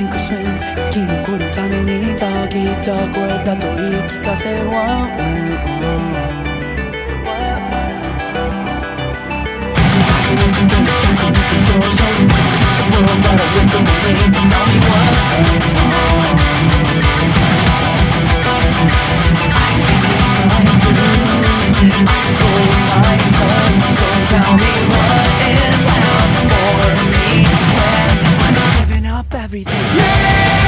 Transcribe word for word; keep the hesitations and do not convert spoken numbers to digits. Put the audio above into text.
シンクスイン生き残るためにたぎった声だと言い聞かせは Surviving from the strength of the control It's a world that I whistle away But tell me what went wrong I paid my dues I've sold my soul So tell me what is left for me When I've given up everything